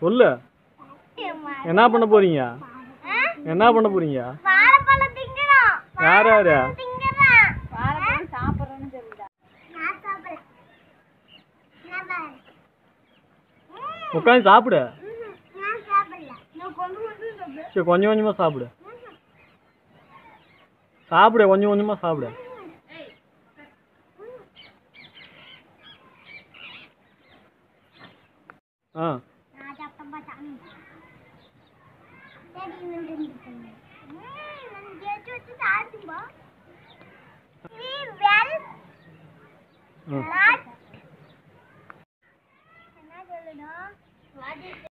சொல்லு. என்ன பண்ண போறீங்க? என்ன பண்ண போறீங்க? வாழைப்பழம் திங்கணும். யார் யாரு? திங்கறேன். வாழைப்பழம் சாப்பிடுறேன்னு சொல்லுடா. நான் சாப்பிடுறேன். நான் பாரு. உட்கார்ந்து சாப்பிடு. நான் சாப்பிடல. நான் கொஞ்சம் சாப்பிடு. சரி கொஞ்சம் கொஞ்சமா சாப்பிடு. சாப்பிடு கொஞ்சம் கொஞ்சமா சாப்பிடு. ஆ நான் சாப்பிட்டேன் பாத்தாங்க. சரி நின்னுட்டு. நான் கேட்டு வச்சு சாப்பிடும்பா. நீ வெல். நாட். என்ன சொல்லணும்? What is